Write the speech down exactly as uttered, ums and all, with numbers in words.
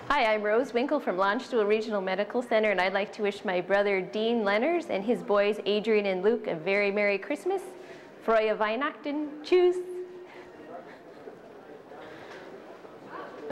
Hi, I'm Rose Winkle from Launchstool Regional Medical Center, and I'd like to wish my brother Dean Lenners and his boys Adrian and Luke a very Merry Christmas. Freue Weihnachten. Tschüss.